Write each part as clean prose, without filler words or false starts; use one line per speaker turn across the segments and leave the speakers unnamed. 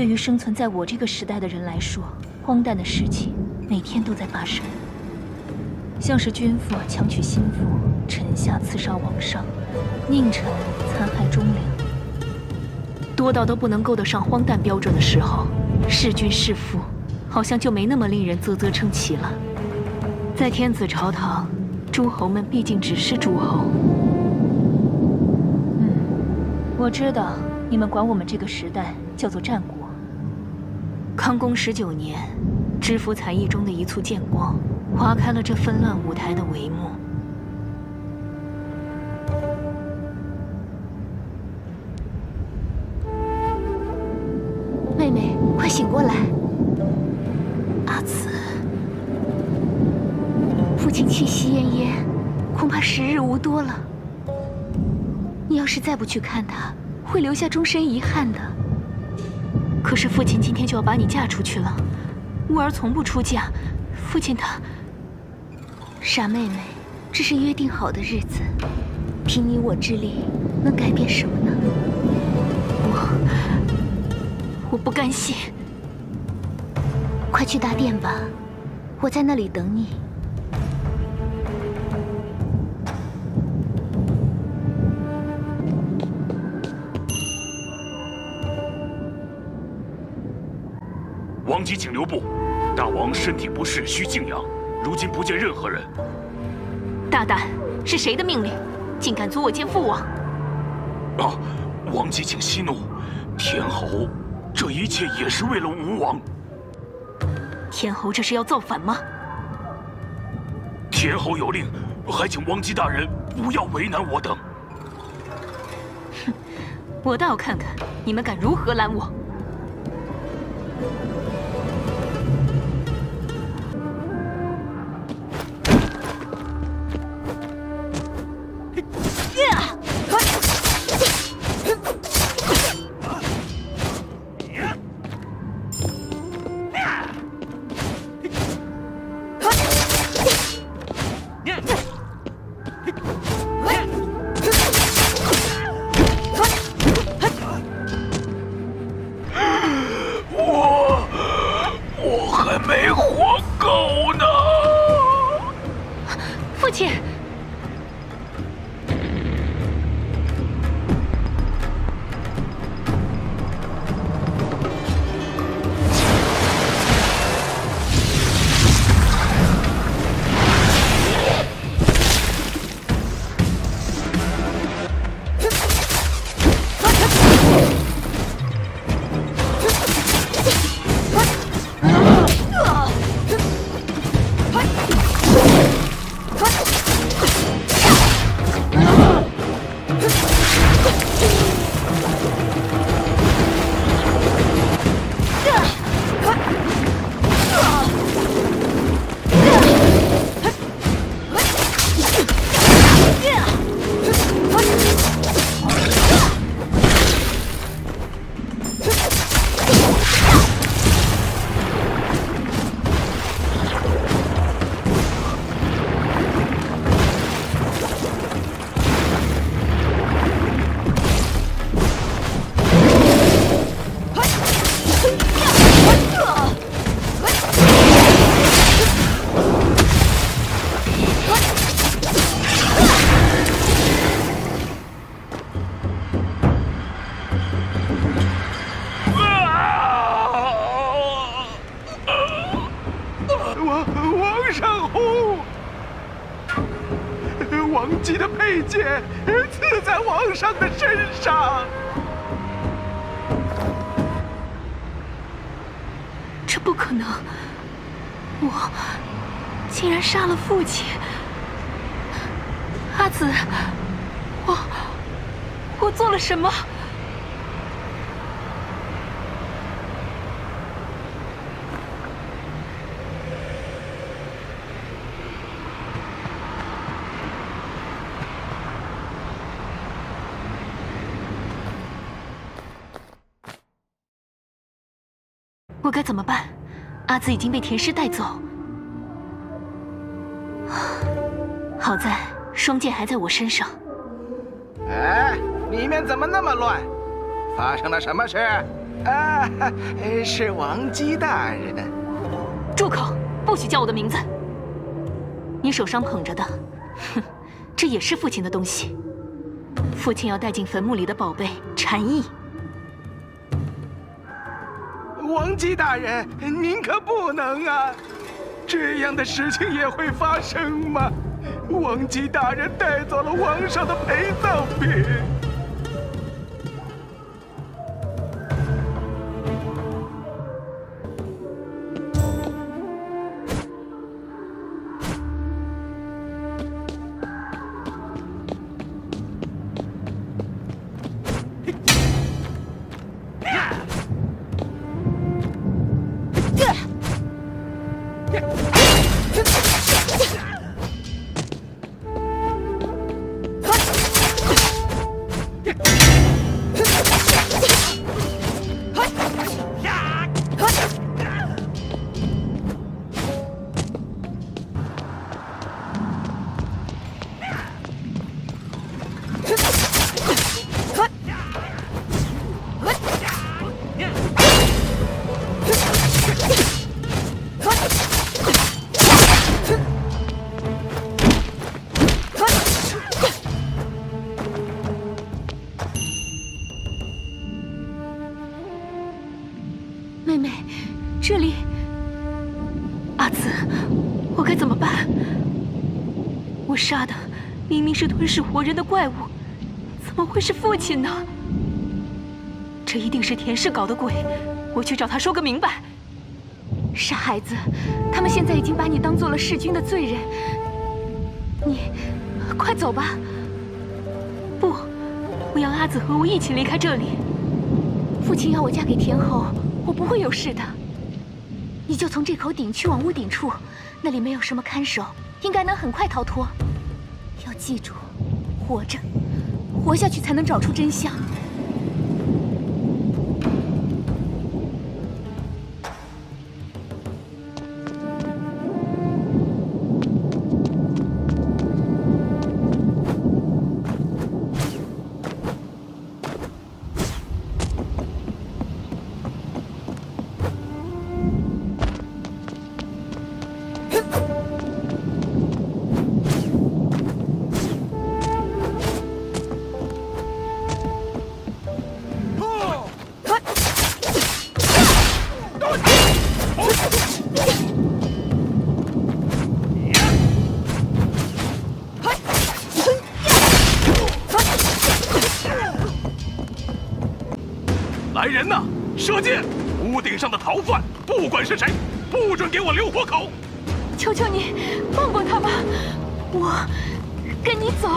对于生存在我这个时代的人来说，荒诞的事情每天都在发生，像是君父强娶心腹，臣下刺杀王上，佞臣残害忠良，多到都不能够得上荒诞标准的时候，弑君弑父，好像就没那么令人啧啧称奇了。在天子朝堂，诸侯们毕竟只是诸侯。我知道你们管我们这个时代叫做战国。康公19年，知府采邑中的一簇剑光，划开了这纷乱舞台的帷幕。妹妹，快醒过来！阿紫，父亲气息奄奄，恐怕时日无多了。你要是再不去看他，会留下终身遗憾的。可是父亲今天就要把你嫁出去了，吾儿从不出嫁，父亲他……傻妹妹，这是约定好的日子，凭你我之力，能改变什么呢？我不甘心。快去大殿吧，我在那里等你。
王姬请留步，大王身体不适，需静养，如今不见任何人。
大胆，是谁的命令，竟敢阻我见父王？
啊，王姬请息怒，天侯，这一切也是为了吴王。
天侯这是要造反吗？
天侯有令，还请王姬大人不要为难我等。
哼，我倒要看看你们敢如何拦我！
我还没活够呢！
父亲。
王上红，王姬的佩剑刺在王上的身上。
这不可能！我竟然杀了父亲！阿紫，我做了什么？我该怎么办？阿紫已经被田氏带走，好在双剑还在我身上。
哎，里面怎么那么乱？发生了什么事？ 啊，是王姬大人。
住口！不许叫我的名字。你手上捧着的，哼，这也是父亲的东西。父亲要带进坟墓里的宝贝禅意。
王姬大人，您可不能啊！这样的事情也会发生吗？王姬大人带走了皇上的陪葬品。
妹妹，这里……阿紫，我该怎么办？我杀的明明是吞噬活人的怪物，怎么会是父亲呢？这一定是田氏搞的鬼，我去找他说个明白。傻孩子，他们现在已经把你当做了弑君的罪人，你快走吧。不，我要阿紫和我一起离开这里。父亲要我嫁给田侯，我不会有事的。你就从这口井去往屋顶处，那里没有什么看守，应该能很快逃脱。要记住，活着，活下去才能找出真相。
来人呐！射箭！屋顶上的逃犯，不管是谁，不准给我留活口！
求求你，放过他吧，我跟你走。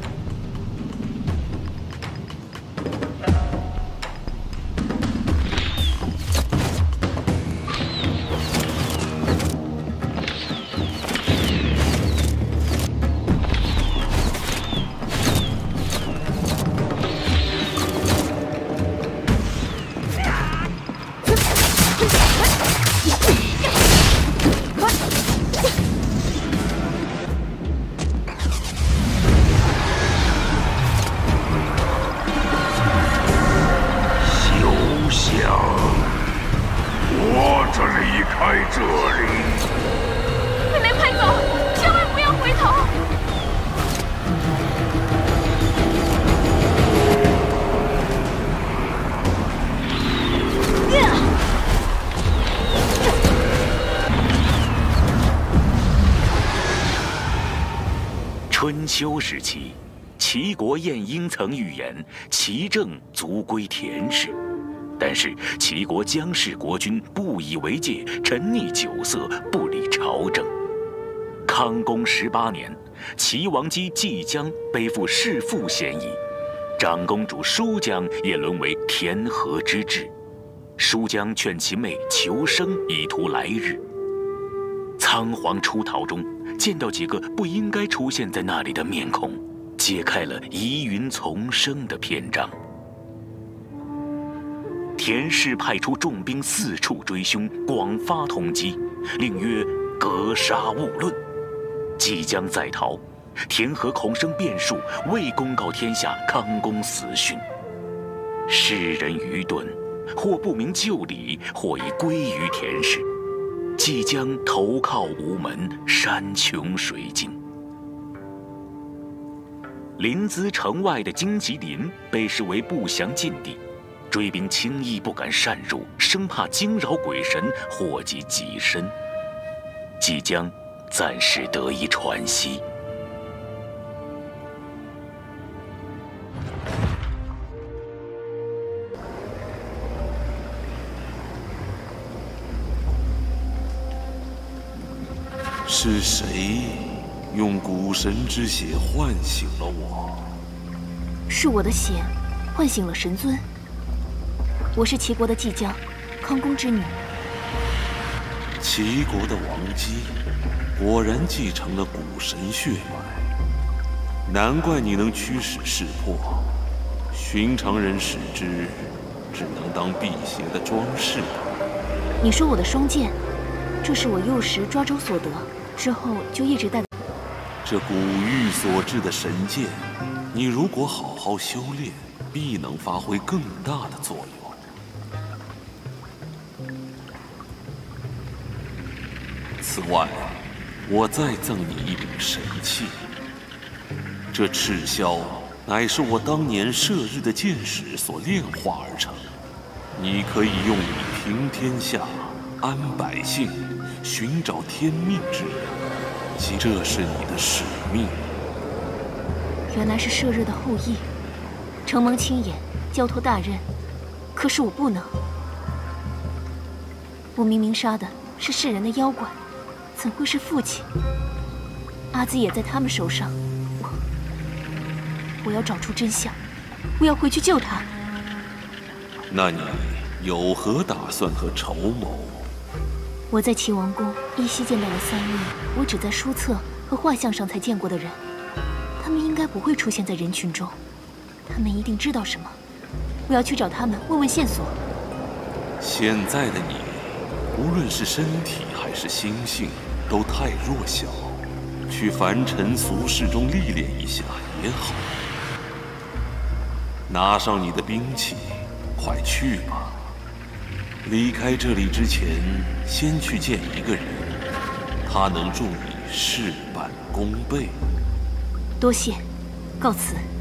春秋时期，齐国晏婴曾预言齐政足归田氏，但是齐国姜氏国君不以为戒，沉溺酒色，不理朝政。康公18年，齐王姬季姜背负弑父嫌疑，长公主叔姜也沦为田和之治。叔姜劝其妹求生，以图来日。仓皇出逃中，见到几个不应该出现在那里的面孔，揭开了疑云丛生的篇章。田氏派出重兵四处追凶，广发通缉，令曰格杀勿论。即将在逃，田和恐生变数，未公告天下康公死讯。世人愚钝， 或不明就里，或已归于田氏，即将投靠无门，山穷水尽。临淄城外的荆棘林被视为不祥禁地，追兵轻易不敢擅入，生怕惊扰鬼神，祸及己身。即将暂时得以喘息。
是谁用蛊神之血唤醒了我？
是我的血唤醒了神尊。我是齐国的季将，康公之女。
齐国的王姬果然继承了蛊神血脉，难怪你能驱使识破。寻常人使之，只能当辟邪的装饰吧。
你说我的双剑，这是我幼时抓周所得，之后就一直带。
这蛊域所制的神剑，你如果好好修炼，必能发挥更大的作用。此外，我再赠你一柄神器。这赤箫乃是我当年射日的剑矢所炼化而成，你可以用以平天下、安百姓、寻找天命之人，即这是你的使命。
原来是射日的后裔，承蒙亲眼交托大任，可是我不能。我明明杀的是世人的妖怪，怎会是父亲？阿紫也在他们手上。我要找出真相，我要回去救他。
那你有何打算和筹谋？
我在齐王宫依稀见到了3位我只在书册和画像上才见过的人，他们应该不会出现在人群中，他们一定知道什么。我要去找他们，问问线索。
现在的你，无论是身体还是心性，都太弱小，去凡尘俗世中历练一下也好。拿上你的兵器，快去吧。离开这里之前，先去见一个人，他能助你事半功倍。
多谢，告辞。